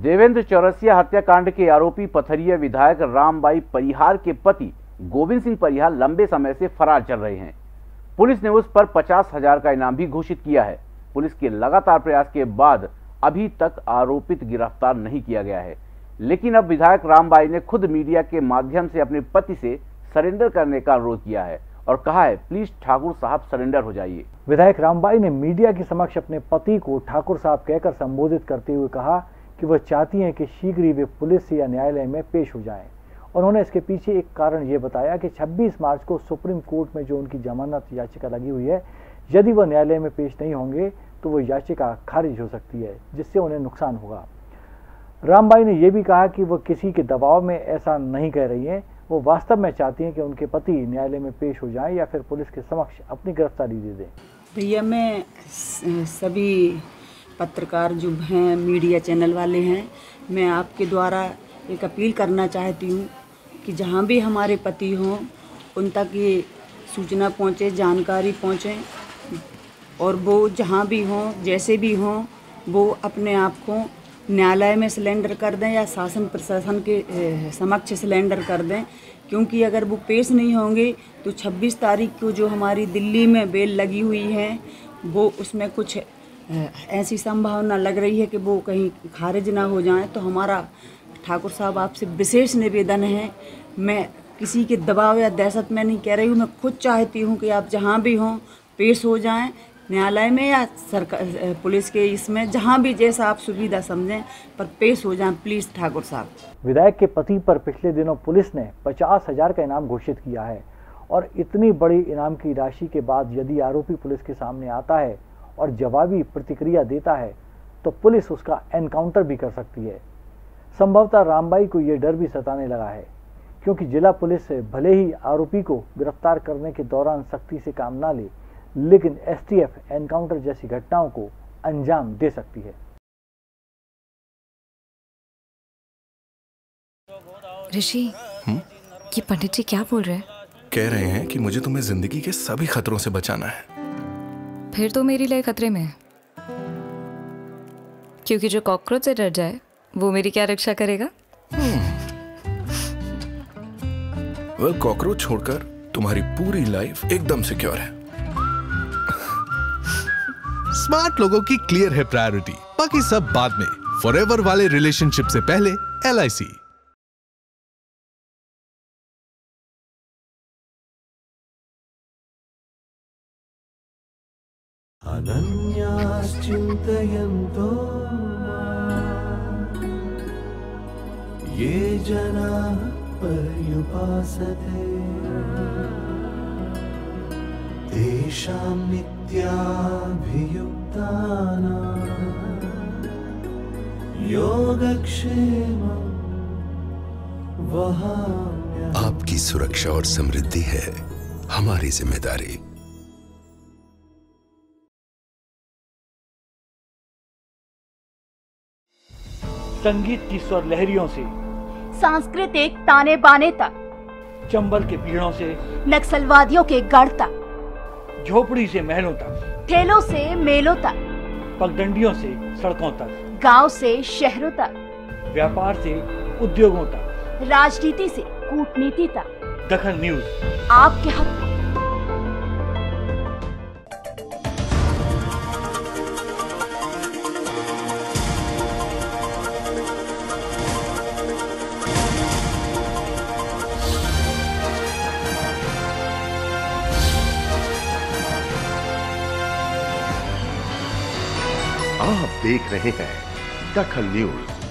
देवेंद्र चौरसिया हत्याकांड के आरोपी पथरिया विधायक रामबाई परिहार के पति गोविंद सिंह परिहार लंबे समय से फरार चल रहे हैं। पुलिस ने उस पर 50,000 का इनाम भी घोषित किया है। पुलिस के लगातार प्रयास के बाद अभी तक आरोपित गिरफ्तार नहीं किया गया है, लेकिन अब विधायक रामबाई ने खुद मीडिया के माध्यम से अपने पति से सरेंडर करने का अनुरोध किया है और कहा है, प्लीज ठाकुर साहब सरेंडर हो जाइए। विधायक रामबाई ने मीडिया के समक्ष अपने पति को ठाकुर साहब कहकर संबोधित करते हुए कहा कि वह चाहती हैं कि शीघ्र ही वे पुलिस या न्यायालय में पेश हो जाएं। उन्होंने इसके पीछे एक कारण ये बताया कि 26 मार्च को सुप्रीम कोर्ट में जो उनकी जमानत याचिका लगी हुई है, यदि वह न्यायालय में पेश नहीं होंगे तो वह याचिका खारिज हो सकती है, जिससे उन्हें नुकसान होगा। रामबाई ने यह भी कहा कि वह किसी के दबाव में ऐसा नहीं कह रही हैं। वो वास्तव में चाहती हैं कि उनके पति न्यायालय में पेश हो जाएं या फिर पुलिस के समक्ष अपनी गिरफ्तारी दे दें। भैया, मैं सभी पत्रकार जो हैं, मीडिया चैनल वाले हैं, मैं आपके द्वारा एक अपील करना चाहती हूँ कि जहाँ भी हमारे पति हों उन तक ये सूचना पहुँचे, जानकारी पहुँचे और वो जहाँ भी हों, जैसे भी हों, वो अपने आप को न्यायालय में सिलेंडर कर दें या शासन प्रशासन के समक्ष सिलेंडर कर दें, क्योंकि अगर वो पेश नहीं होंगे तो 26 तारीख को जो हमारी दिल्ली में बेल लगी हुई है, वो उसमें कुछ ऐसी संभावना लग रही है कि वो कहीं खारिज ना हो जाए। तो हमारा ठाकुर साहब आपसे विशेष निवेदन है, मैं किसी के दबाव या दहशत में नहीं कह रही हूँ, मैं खुद चाहती हूँ कि आप जहाँ भी हों पेश हो जाएं, न्यायालय में या सरकार पुलिस के इसमें, जहाँ भी जैसा आप सुविधा समझें, पर पेश हो जाएं प्लीज़ ठाकुर साहब। विधायक के पति पर पिछले दिनों पुलिस ने 50,000 का इनाम घोषित किया है और इतनी बड़ी इनाम की राशि के बाद यदि आरोपी पुलिस के सामने आता है और जवाबी प्रतिक्रिया देता है तो पुलिस उसका एनकाउंटर भी कर सकती है। संभवतः रामबाई को यह डर भी सताने लगा है, क्योंकि जिला पुलिस भले ही आरोपी को गिरफ्तार करने के दौरान सख्ती से काम ना ले, लेकिन एसटीएफ एनकाउंटर जैसी घटनाओं को अंजाम दे सकती है। ऋषि, ये पंडित जी क्या बोल रहे हैं? कह रहे हैं कि मुझे तुम्हें जिंदगी के सभी खतरों से बचाना है। फिर तो मेरी लिए खतरे में है, क्योंकि जो कॉकरोच से डर जाए वो मेरी क्या रक्षा करेगा? वेल, कॉकरोच छोड़कर तुम्हारी पूरी लाइफ एकदम सिक्योर है। स्मार्ट लोगों की क्लियर है प्रायोरिटी, बाकी सब बाद में। फॉरएवर वाले रिलेशनशिप से पहले LIC। अनन्याश्चिन्तयन्तो ये जनाः पर्युपासते तेषां नित्याभियुक्तानां योगक्षेमं वहाम्यहम्। आपकी सुरक्षा और समृद्धि है हमारी जिम्मेदारी। संगीत की स्वर लहरियों से सांस्कृतिक ताने बाने तक, चंबल के पीड़ों से नक्सलवादियों के गढ़ तक, झोपड़ी से महलों तक, ठेलों से मेलों तक, पगडंडियों से सड़कों तक, गांव से शहरों तक, व्यापार से उद्योगों तक, राजनीति से कूटनीति तक, दखल न्यूज आपके हक में। आप देख रहे हैं दखल न्यूज।